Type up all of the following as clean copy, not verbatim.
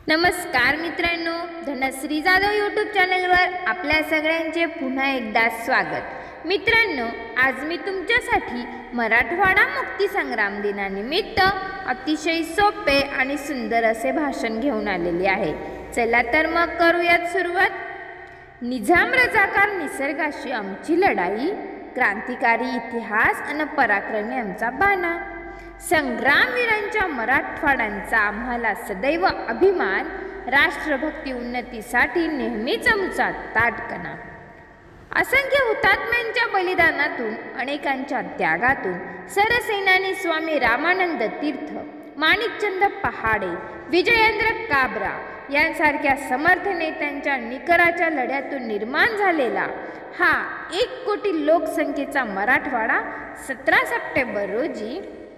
नमस्कार मित्रांनो, धनश्री जाधव यूट्यूब चॅनलवर आपल्या सगळ्यांचे पुन्हा एकदा स्वागत। मित्रांनो, आज मी तुमच्यासाठी मराठवाडा मुक्तीसंग्राम दिनानिमित्त अतिशय सोपे आणि सुंदर असे भाषण घेऊन आलेले आहे। चला तर मग करूयात सुरुवात। निजाम रजाकार निसर्गाशी आमची लढाई, क्रांतिकारी इतिहास आणि पराक्रमी आमचा बाणा, संग्रामवीरांच्या मराठवाड्यांचा आम्हाला सदैव अभिमान, राष्ट्रभक्ती उन्नतीसाठी नेहमीच आमचा ताठकणा। असंख्य हुतात्म्यांच्या बलिदानातून, अनेकांच्या त्यागातून सरसेनानी स्वामी रामानंद तीर्थ, माणिकचंद पहाडे, विजयेंद्र काबरा यांसारख्या समर्थ नेत्यांच्या निकराच्या लढ्यातून निर्माण झालेला हा 1 कोटी लोकसंख्येचा मराठवाडा 17 सप्टेंबर रोजी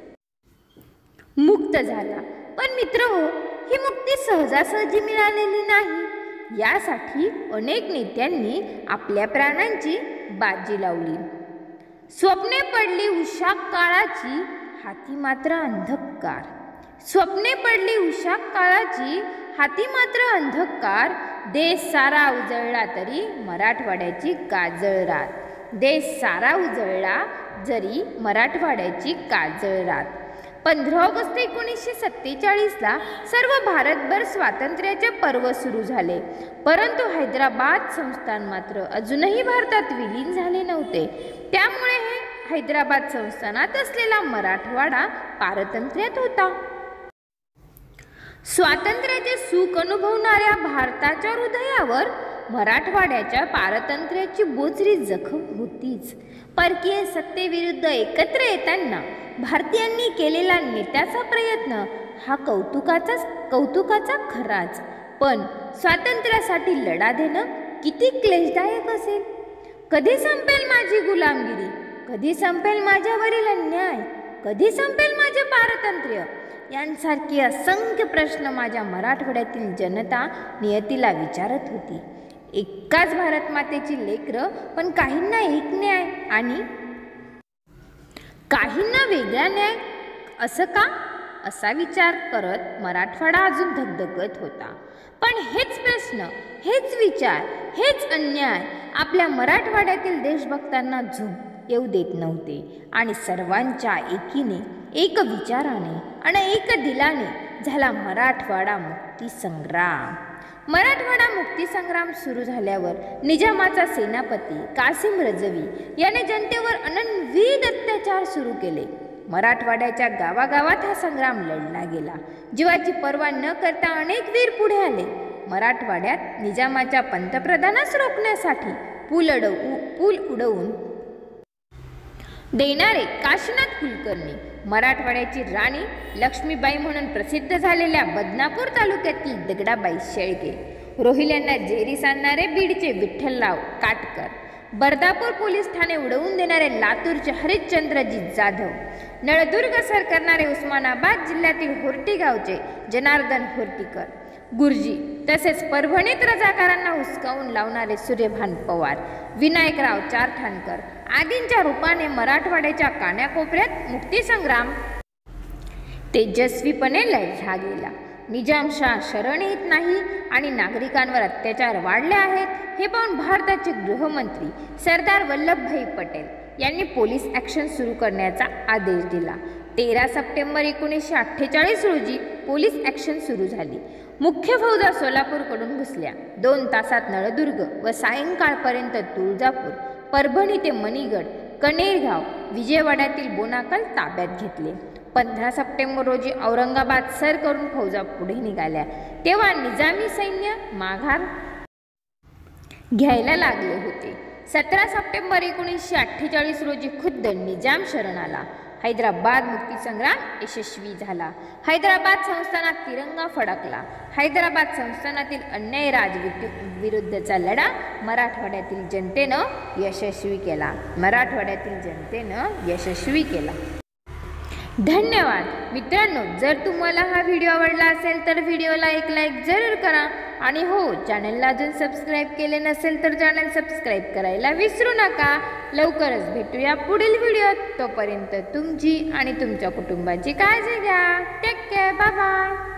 मुक्त झाला। पण मित्रहो, ही मुक्ती सहजासहजी मिळालेली नाही। यासाठी अनेक नेत्यांनी आपल्या प्राणांची बाजी लावली। स्वप्ने पडली उषा काळाची, हाती मात्र अंधकार। स्वप्ने पडली उषा काळाची, हाती मात्र अंधकार। देश सारा उजळला तरी मराठवाड्याची काजळ रात। देश सारा उजळला जरी मराठवाड्याची काजळ रात। 15 ऑगस्ट 1947ला सर्व भारतभर स्वातंत्र्याचे पर्व सुरू झाले, परंतु हैदराबाद संस्थान मात्र अजूनही भारतात विलीन झाले नव्हते। त्यामुळे हे हैदराबाद संस्थानात असलेला मराठवाडा पारतंत्र्यात होता। स्वातंत्र्याचे सुख अनुभवणाऱ्या भारताच्या हृदयावर मराठवाड्याच्या पारतंत्र्याची बोचरी जखम होतीच। परकीय सत्तेविरुद्ध एकत्र येताना भारतीयांनी केलेला नेत्याचा प्रयत्न हा कौतुकाचा खराच, पण स्वातंत्र्यासाठी लढा देणं किती क्लेशदायक असेल। कधी संपेल माझी गुलामगिरी, कधी संपेल माझ्यावरील अन्याय, कधी संपेल माझे पारतंत्र्य यांसारखे असंख्य प्रश्न माझ्या मराठवाड्यातील जनता नियतीला विचारत होती। एकाच भारत मातेची लेकरं, पण काहींना एक न्याय आणि काहींना वेगळा न्याय, असं का? असा विचार करत मराठवाडा अजून धगधगत होता। पण हेच प्रश्न, हेच विचार, हेच अन्याय आपल्या मराठवाड्यातील देशभक्तांना झोप येऊ देत नव्हते आणि सर्वांच्या एकीने, एक विचाराने आणि एक दिलाने झाला मराठवाडा मुक्ती संग्राम। मराठवाडा मुक्ती संग्राम सुरू झाल्यावर निजामाचा सेनापती कासिम रजवी याने जनतेवर अनन्वित अत्याचार सुरू केले। मराठवाड्याच्या गावागावात हा संग्राम लढला गेला। जीवाची पर्वा न करता अनेक वीर पुढे आले। मराठवाड्यात निजामाच्या पंतप्रधानास रोखण्यासाठी पूल उडवून देणारे काशीनाथ कुलकर्णी, मराठवाड्याची राणी लक्ष्मीबाई म्हणून प्रसिद्ध झालेल्या बदनापूर तालुक्यातील दगडाबाई शेळके, रोहिल्यांना जेरीस आणणारे बीडचे विठ्ठलराव काटकर, बर्दापूर पोलीस ठाणे उडवून देणारे लातूरचे हरिश्चंद्रजी जाधव, नळदुर्ग सर करणारे उस्मानाबाद जिल्ह्यातील होर्टी गावचे जनार्दन होर्टीकर, गुरुजी, तसेच परभणीत रजाकारांना हुसकावून लावणारे सूर्यभान पवार, विनायकराव चारठाणकर आदींच्या रूपाने मराठवाड्याच्या कानाकोपऱ्यात मुक्तीसंग्राम तेजस्वीपणे लढला गेला। निजामशाह शरण येत नाही आणि नागरिकांवर अत्याचार वाढले आहेत हे पाहून भारताचे गृहमंत्री सरदार वल्लभभाई पटेल यांनी पोलीस ॲक्शन सुरू करण्याचा आदेश दिला। 13 सप्टेंबर 1948 रोजी पोलीस ॲक्शन सुरू झाली। मुख्य फौजा सोलापूरकडून घुसल्या। 2 तासात नळदुर्ग व सायंकाळपर्यंत तुळजापूर, परभणी ते मणीगड, कनेरगाव, विजयवाड्यातील बोनाकल ताब्यात घेतले। 15 सप्टेंबर रोजी औरंगाबाद सर करून फौजा पुढे निघाल्या, तेव्हा निजामी सैन्य माघार घ्यायला लागले होते। 17 सप्टेंबर 1948 रोजी खुद्द निजाम शरण आला। हैदराबाद मुक्तीसंग्राम यशस्वी झाला। हैदराबाद संस्थानात तिरंगा फडकला। हैदराबाद संस्थानातील अन्याय विरुद्धचा लढा मराठवाड्यातील जनतेनं यशस्वी केला। धन्यवाद मित्रांनो, जर तुम्हाला हा व्हिडिओ आवडला असेल तर व्हिडिओला एक लाईक जरूर करा आणि हो, चॅनलला अजून सबस्क्राईब केले नसेल तर चॅनल सबस्क्राईब करायला विसरू नका। लवकरच भेटूया पुढील व्हिडिओत। तोपर्यंत तुमची आणि तुमच्या कुटुंबाची काळजी घ्या। Take care, bye bye.